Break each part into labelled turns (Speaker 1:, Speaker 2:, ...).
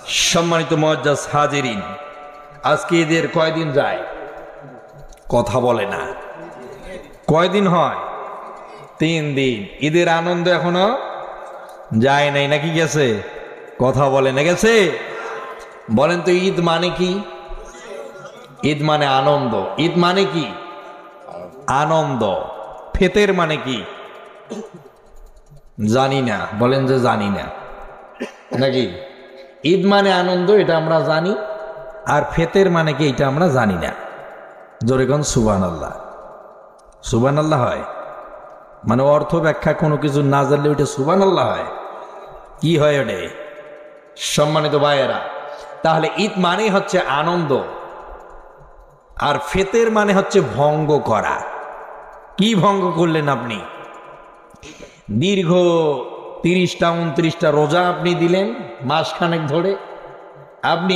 Speaker 1: সম্মানিত মুআজ্জাজ হাজিরিন, আজকে ঈদের কয়দিন যায়? কথা বলে না। কয়দিন হয়? 3 দিন। ঈদের আনন্দ এখনো যায় নাই নাকি গেছে? কথা বলে না, গেছে? বলেন তো ঈদ মানে কি? ঈদ মানে আনন্দ। ঈদ মানে কি? আনন্দ। ফেতের মানে কি? জানি না। বলেন যে জানি না নাকি? ঈদ মানে আনন্দ, এটা আমরা জানি। আর ফেতের মানে কি, এটা আমরা জানি না। জোরে কোন সুবহানাল্লাহ। সুবহানাল্লাহ হয় মানে অর্থ ব্যাখ্যা কোনো কিছু না জানলে ওইটা সুবহানাল্লাহ হয়? কি হয় ওটা? সম্মানিত ভাইয়েরা, তাহলে ঈদ মানে হচ্ছে আনন্দ, আর ফেতের মানে হচ্ছে ভঙ্গ করা। কি ভঙ্গ করলেন আপনি? দীর্ঘ 30টা 29টা রোজা আপনি দিলেন মাসখানেক ধরে। আপনি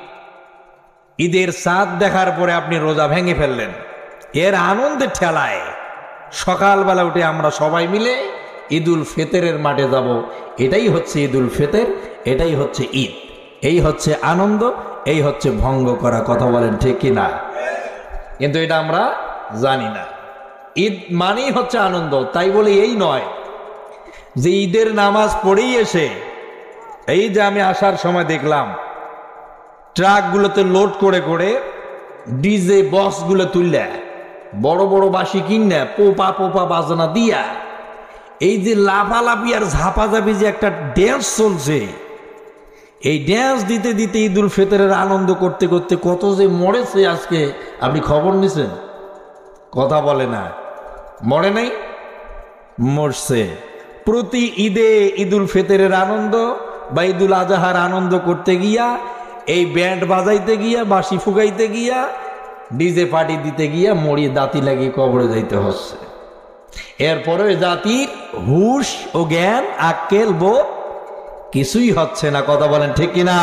Speaker 1: ঈদের চাঁদ দেখার পরে আপনি রোজা ভেঙে ফেললেন। এর আনন্দের ঠেলায় সকালবেলা উঠে আমরা সবাই মিলে ঈদুল ফিতরের মাঠে যাব। এটাই হচ্ছে ঈদুল ফিতর, এটাই হচ্ছে ঈদ। এই হচ্ছে আনন্দ, এই হচ্ছে ভঙ্গ করা। কথা বলেন ঠিক কিনা? কিন্তু এটা আমরা জানি না। ঈদ মানেই হচ্ছে আনন্দ, তাই বলে এই নয় যে ঈদের নামাজ পড়েই এসে, এই যে আমি আসার সময় দেখলাম ট্রাকগুলোতে লোড করে করে ডিজে বক্সগুলো তুললে, বড় বড় বাঁশি কিনে পোপা পোপা বাজনা দিয়া এই যে লাফালাফি আর ঝাপাঝাপি যে একটা ড্যান্স চলছে, এই ড্যান্স দিতে দিতে ঈদুল ফিতরের আনন্দ করতে করতে কত যে মরেছে আজকে আপনি খবর নিছেন? কথা বলে না। মরে নাই? মরছে। প্রতি ঈদে ঈদুল ফিতরের আনন্দ বা ঈদুল আজহার আনন্দ করতে গিয়া, এই ব্যান্ড বাজাইতে গিয়া, বাঁশি ফুগাইতে গিয়া, ডিজে পার্টি দিতে গিয়া মরিয়ে দাঁতি লাগিয়ে কবরে যাইতে হচ্ছে। এরপরে জাতির হুশ ও জ্ঞান আক্কেল বোধ কিছুই হচ্ছে না। কথা বলেন ঠিক কিনা?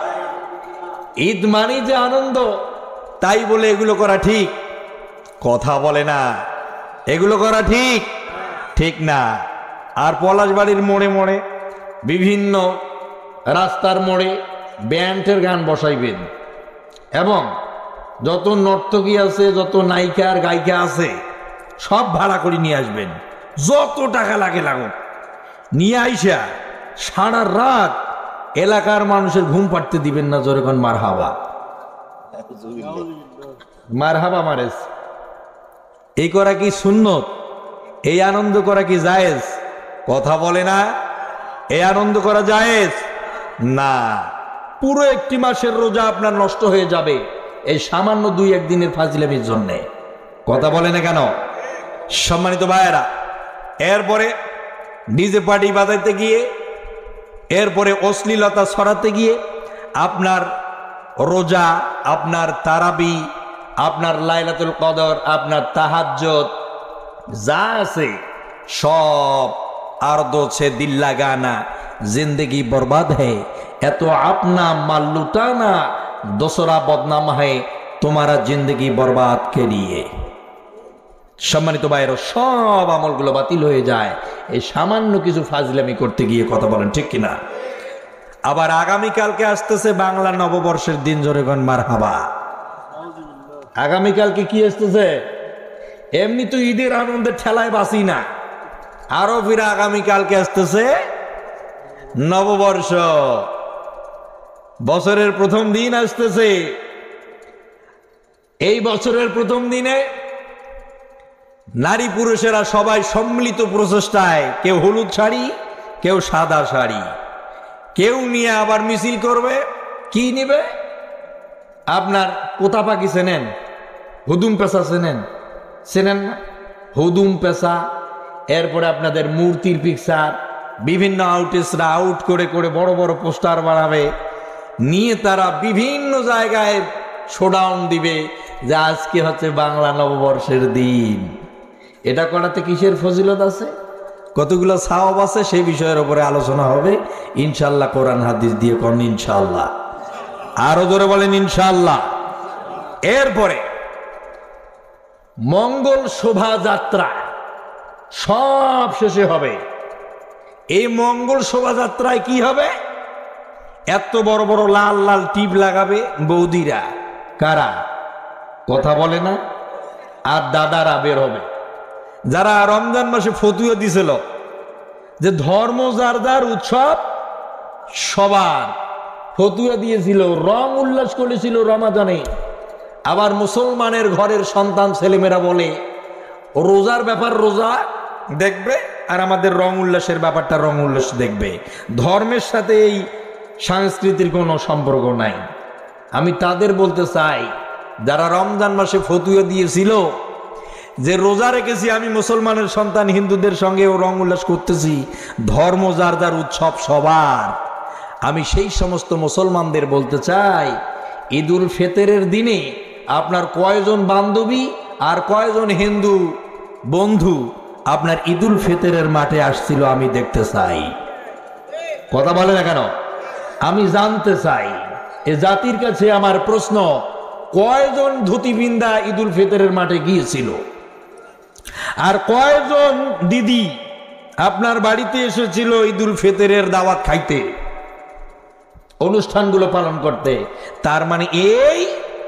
Speaker 1: ঈদ মানে যে আনন্দ, তাই বলে এগুলো করা ঠিক? কথা বলে না। এগুলো করা ঠিক? ঠিক না। আর পলাশবাড়ির মোড়ে মোড়ে, বিভিন্ন রাস্তার মোড়ে ব্যান্ডের গান বসাইবেন এবং যত নর্তকী আছে, যত নায়িকা আর গায়িকা আছে সব ভাড়া করে নিয়ে আসবেন। যত টাকা লাগে লাগুক, নিয়ে আইসা সারা রাত এলাকার মানুষের ঘুম পাড়তে দিবেন না। জোরে কোন মারহাবা। মারহাবা মারেস। এই করা কি সুন্নত? এই আনন্দ করা কি জায়েজ? কথা বলে না। এই আনন্দ করা জায়েজ না। পুরো একটি মাসের রোজা আপনার নষ্ট হয়ে যাবে এই সামান্য 2-1 দিনের ফাজিলামির জন্য। কথা বলে না কেন? সম্মানিত ভাইয়েরা, এরপরে ডিজে পার্টি বাজাইতে গিয়ে, এরপরে অশ্লীলতা ছড়াতে গিয়ে আপনার রোজা, আপনার তারাবি, আপনার লাইলাতুল কদর, আপনার তাহাজ্জুদ যা আছে সব আর দোছে দিল্লা গানা, জিন্দগি বরবাদ হ্যায়, এত আপনা মাল লুটানা, দোসরা বদনাম হ্যায় তোমারা জিন্দগি বরবাদ কে লিয়ে। সম্মানিত ভাইয়েরা, সব আমলগুলো বাতিল হয়ে যায় এই সামান্য কিছু ফাজলামি করতে গিয়ে। কথা বলেন ঠিক কিনা? আবার আগামীকালকে আসতেছে বাংলা নববর্ষের দিন। জোরে কোন মারহাবা। আগামীকালকে কি আসতেছে? এমনি তো ঈদের আনন্দের ঠেলায় বাঁচি না, আরো ফিরে আগামীকালকে আসতেছে নববর্ষ। বছরের প্রথম দিন আসতেছে। এই বছরের প্রথম দিনে নারী পুরুষেরা সবাই সম্মিলিত প্রচেষ্টায়, কেউ হলুদ শাড়ি, কেউ সাদা শাড়ি, কেউ নিয়ে আবার মিছিল করবে। কি নিবে? আপনার পোতা পাখি চেনেন? হুদুম পেশা চেনেন? চেনেন না? হুদুম পেশা। এরপরে আপনাদের মূর্তির পিকচার, বিভিন্ন আউটিস্টরা আউট করে করে বড় বড় পোস্টার বানাবে, নিয়ে তারা বিভিন্ন জায়গায় শোডাউন দিবে যে আজকে হচ্ছে বাংলা নববর্ষের দিন। এটা করাতে কিসের ফজিলত আছে, কতগুলো সওয়াব আছে, সেই বিষয়ের উপরে আলোচনা হবে ইনশাআল্লাহ। কোরআন হাদিস দিয়ে কোন ইনশাআল্লাহ। আরো জোরে বলেন ইনশাআল্লাহ। এরপরে মঙ্গল শোভাযাত্রা সব শেষে হবে। এই মঙ্গল শোভাযাত্রায় কি হবে? এত বড় বড় লাল লাল টিপ লাগাবে বৌদিরা, কারা কথা বলে না, আর দাদারা বের হবে, যারা রমজান মাসে ফতুয়া দিছিল যে ধর্ম যার যার উৎসব সবার, ফতুয়া দিয়েছিল, রং উল্লাস করেছিল রমাদানে। আবার মুসলমানের ঘরের সন্তান ছেলেমেয়েরা বলে রোজার ব্যাপার রোজা দেখবে, আর আমাদের রং উল্লাসের ব্যাপারটা রং উল্লাস দেখবে। ধর্মের সাথে এই সংস্কৃতির কোনো সম্পর্ক নাই। আমি তাদের বলতে চাই যারা রমজান মাসে ফতুয়া দিয়েছিল যে রোজা রেখেছি আমি মুসলমানের সন্তান হিন্দুদের সঙ্গেও রং উল্লাস করতেছি, ধর্ম যার যার উৎসব সবার। আমি সেই সমস্ত মুসলমানদের বলতে চাই ঈদুল ফিতরের দিনে আপনার কয়জন বান্ধবী আর কয়জন হিন্দু বন্ধু আপনার ঈদুল ফিতরের মাঠে আসছিল আমি দেখতে চাই। কথা বলে না কেন? আমি জানতে চাই। এ জাতির কাছে আমার প্রশ্ন, কয়জন ধুতিবিন্দা ঈদুল ফিতরের মাঠে গিয়েছিল, আর কয়জন দিদি আপনার বাড়িতে এসেছিল ঈদুল ফিতরের দাওয়াত খাইতে, অনুষ্ঠানগুলো পালন করতে? তার মানে এই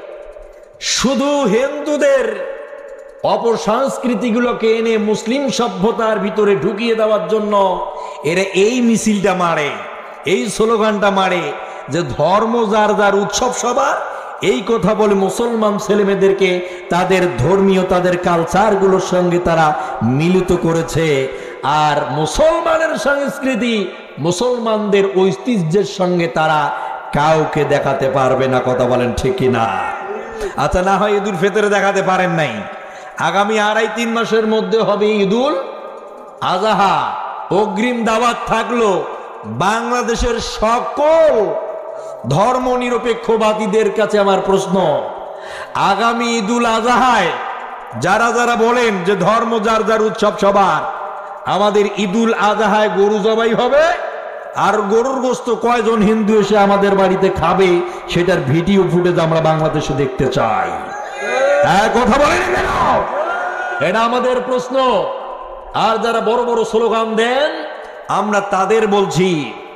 Speaker 1: শুধু হিন্দুদের অপসংস্কৃতিগুলোকে এনে মুসলিম সভ্যতার ভিতরে ঢুকিয়ে দেওয়ার জন্য এরা এই মিছিলটা মারে, এই স্লোগানটা মারে যে ধর্ম যার যার উৎসব সবার। এই কথা বলে মুসলমান ছেলেমেয়েদেরকে তাদের ধর্মীয় তাদের কালচারগুলোর সঙ্গে তারা মিলিত করেছে। আর মুসলমানের সংস্কৃতি মুসলমানদের ঐতিহ্যের সঙ্গে তারা কাউকে দেখাতে পারবে না। কথা বলেন ঠিক কিনা? আচ্ছা, না হয় ঈদুল ফিতরে দেখাতে পারেন নাই, আগামী 2.5-3 মাসের মধ্যে হবে ঈদুল আজহা। অগ্রিম দাওয়াত থাকলো বাংলাদেশের সকল ধর্ম নিরপেক্ষবাদীদের কাছে আমার প্রশ্ন, আগামী ঈদুল আজহায় যারা যারা বলেন যে ধর্ম যার যার উৎসব সবার, আমাদের ঈদুল আজহায় গরু জবাই হবে, আর গরুর গোশত কয়জন হিন্দু এসে আমাদের বাড়িতে খাবে সেটার ভিডিও ফুটেজ আমরা বাংলাদেশে দেখতে চাই। কথা বলেন কেন? এটা আমাদের প্রশ্ন। আর যারা বড় বড় স্লোগান দেন আমরা তাদের বলছি,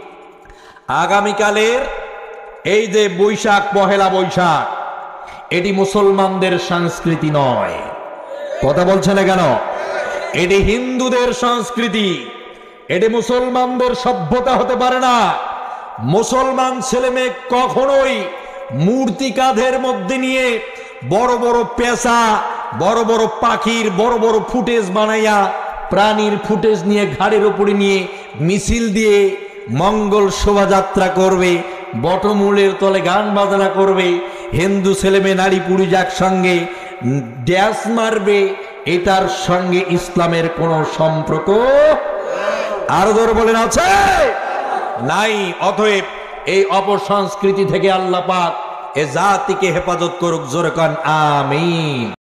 Speaker 1: আগামীকালের এই যে বৈশাখ, পহেলা বৈশাখ, এটি মুসলমানদের সংস্কৃতি নয়। কথা বলছেন কেন? এটি হিন্দুদের সংস্কৃতি, এটি মুসলমানদের সভ্যতা হতে পারে না। মুসলমান ছেলেমেয়ে কখনোই মূর্তি কাঁধের মধ্যে নিয়ে বড় বড় পেশা, বড় বড় পাখির বড় বড় ফুটেজ বানাইয়া, প্রাণীর ফুটেজ নিয়ে ঘাড়ের উপরে নিয়ে মিছিল দিয়ে মঙ্গল শোভাযাত্রা করবে, বটমূলের তলে গান বাজনা করবে, হিন্দু ছেলেমেয়ে নারী পুরুষ একসঙ্গে ড্যান্স মারবে, এটার সঙ্গে ইসলামের কোনো সম্পর্ক আরো ধরে বলেন আছে নাই। অতএব এই অপসংস্কৃতি থেকে আল্লাহ পাক এ জাতিকে হেফাজত করুক। জোরে কান আমিন।